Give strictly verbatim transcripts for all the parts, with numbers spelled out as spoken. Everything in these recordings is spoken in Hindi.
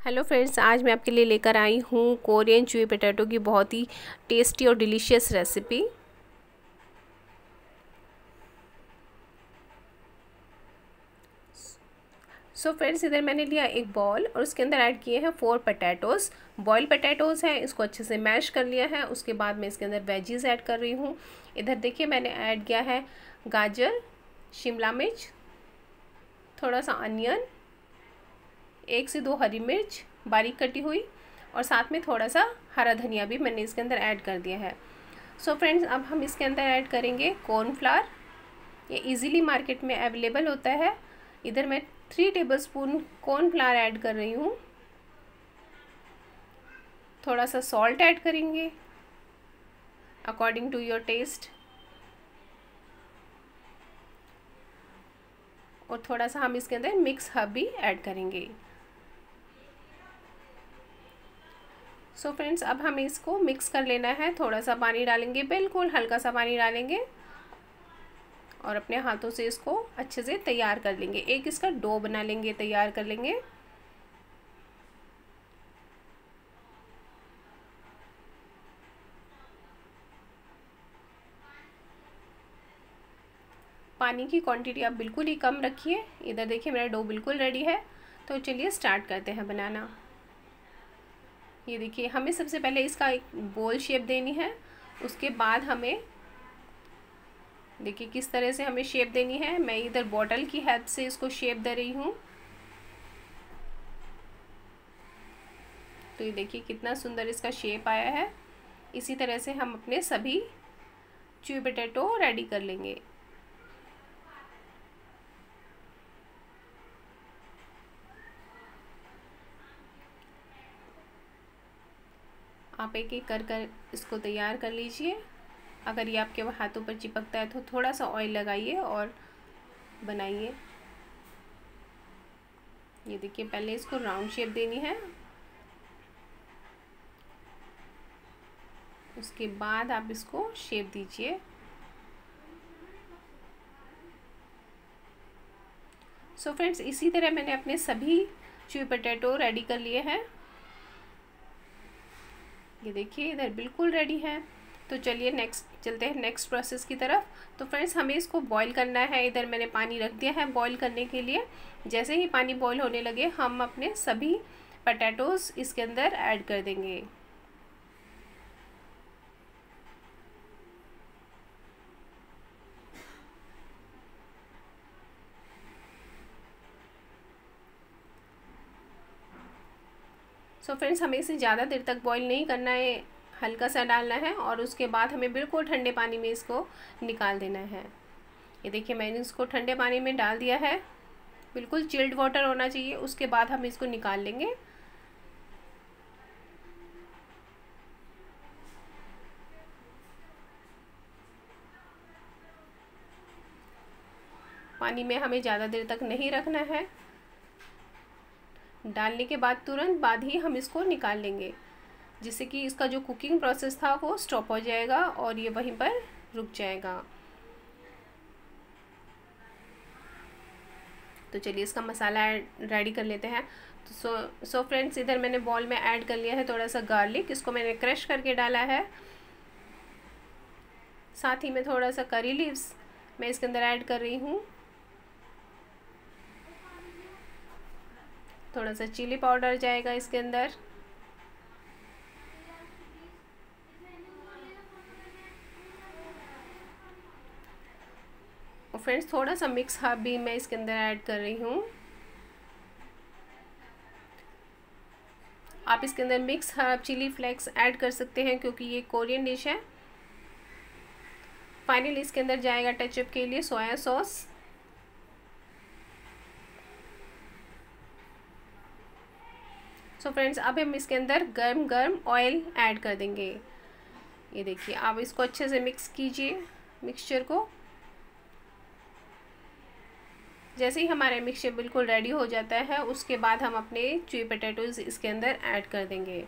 हेलो फ्रेंड्स, आज मैं आपके लिए लेकर आई हूँ कोरियन चूई पोटैटो की बहुत ही टेस्टी और डिलीशियस रेसिपी। सो फ्रेंड्स, इधर मैंने लिया एक बॉल और उसके अंदर ऐड किए हैं फोर पोटैटोज़। बॉयल पोटैटोज़ हैं, इसको अच्छे से मैश कर लिया है। उसके बाद मैं इसके अंदर वेजीज़ ऐड कर रही हूँ। इधर देखिए मैंने ऐड किया है गाजर, शिमला मिर्च, थोड़ा सा अनियन, एक से दो हरी मिर्च बारीक कटी हुई और साथ में थोड़ा सा हरा धनिया भी मैंने इसके अंदर ऐड कर दिया है। सो so फ्रेंड्स, अब हम इसके अंदर ऐड करेंगे कॉर्नफ्लावर। ये इजीली मार्केट में अवेलेबल होता है। इधर मैं थ्री टेबलस्पून कॉर्नफ्लावर ऐड कर रही हूँ। थोड़ा सा सॉल्ट ऐड करेंगे अकॉर्डिंग टू योर टेस्ट, और थोड़ा सा हम इसके अंदर मिक्स हर्ब भी ऐड करेंगे। सो so फ्रेंड्स, अब हमें इसको मिक्स कर लेना है। थोड़ा सा पानी डालेंगे, बिल्कुल हल्का सा पानी डालेंगे और अपने हाथों से इसको अच्छे से तैयार कर लेंगे। एक इसका डो बना लेंगे, तैयार कर लेंगे। पानी की क्वांटिटी आप बिल्कुल ही कम रखिए। इधर देखिए मेरा डो बिल्कुल रेडी है। तो चलिए स्टार्ट करते हैं बनाना। ये देखिए, हमें सबसे पहले इसका एक बोल शेप देनी है। उसके बाद हमें देखिए किस तरह से हमें शेप देनी है। मैं इधर बॉटल की हेल्प से इसको शेप दे रही हूँ। तो ये देखिए कितना सुंदर इसका शेप आया है। इसी तरह से हम अपने सभी चूई पोटैटो रेडी कर लेंगे। आप एक एक कर कर इसको तैयार कर लीजिए। अगर ये आपके हाथों पर चिपकता है तो थोड़ा सा ऑयल लगाइए और बनाइए। ये देखिए, पहले इसको राउंड शेप देनी है, उसके बाद आप इसको शेप दीजिए। सो फ्रेंड्स, इसी तरह मैंने अपने सभी चूई पोटैटो रेडी कर लिए हैं। ये देखिए इधर बिल्कुल रेडी है। तो चलिए नेक्स्ट चलते हैं नेक्स्ट प्रोसेस की तरफ। तो फ्रेंड्स, हमें इसको बॉईल करना है। इधर मैंने पानी रख दिया है बॉईल करने के लिए। जैसे ही पानी बॉईल होने लगे, हम अपने सभी पोटैटोज़ इसके अंदर ऐड कर देंगे। सो फ्रेंड्स, हमें इसे ज़्यादा देर तक बॉईल नहीं करना है, हल्का सा डालना है और उसके बाद हमें बिल्कुल ठंडे पानी में इसको निकाल देना है। ये देखिए मैंने इसको ठंडे पानी में डाल दिया है। बिल्कुल चिल्ड वाटर होना चाहिए। उसके बाद हम इसको निकाल लेंगे। पानी में हमें ज़्यादा देर तक नहीं रखना है। डालने के बाद तुरंत बाद ही हम इसको निकाल लेंगे, जिससे कि इसका जो कुकिंग प्रोसेस था वो स्टॉप हो जाएगा और ये वहीं पर रुक जाएगा। तो चलिए इसका मसाला रेडी कर लेते हैं। तो सो सो फ्रेंड्स, इधर मैंने बॉल में ऐड कर लिया है थोड़ा सा गार्लिक। इसको मैंने क्रश करके डाला है। साथ ही में थोड़ा सा करी लीव्स मैं इसके अंदर ऐड कर रही हूँ। थोड़ा सा चिली पाउडर जाएगा इसके अंदर। और फ्रेंड्स, थोड़ा सा मिक्स हर्ब भी मैं इसके अंदर ऐड कर रही हूँ। आप इसके अंदर mix herb, chili flakes add कर सकते हैं क्योंकि ये कोरियन डिश है। फाइनली इसके अंदर जाएगा टचअप के लिए सोया सॉस। सो फ्रेंड्स, अब हम इसके अंदर गर्म गर्म ऑयल ऐड कर देंगे। ये देखिए, आप इसको अच्छे से मिक्स कीजिए मिक्सचर को। जैसे ही हमारा मिक्सचर बिल्कुल रेडी हो जाता है, उसके बाद हम अपने चूई पोटैटोज़ इसके अंदर ऐड कर देंगे।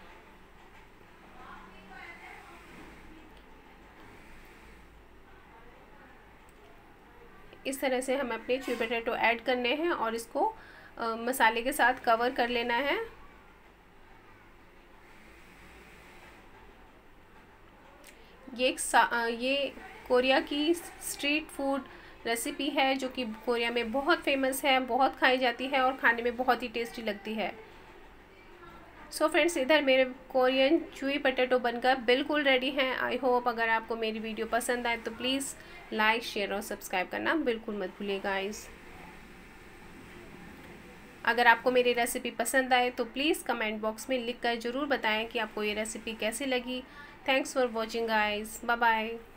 इस तरह से हम अपने चूई पोटैटो ऐड करने हैं और इसको आ, मसाले के साथ कवर कर लेना है। ये एक सा ये कोरिया की स्ट्रीट फूड रेसिपी है जो कि कोरिया में बहुत फेमस है, बहुत खाई जाती है और खाने में बहुत ही टेस्टी लगती है। सो फ्रेंड्स, इधर मेरे कोरियन चूई पटेटो बनकर बिल्कुल रेडी हैं। आई होप अगर आपको मेरी वीडियो पसंद आए तो प्लीज़ लाइक, शेयर और सब्सक्राइब करना बिल्कुल मत भूलिएगा गाइस। अगर आपको मेरी रेसिपी पसंद आए तो प्लीज़ कमेंट बॉक्स में लिख कर ज़रूर बताएं कि आपको ये रेसिपी कैसी लगी। Thanks for watching guys, bye bye.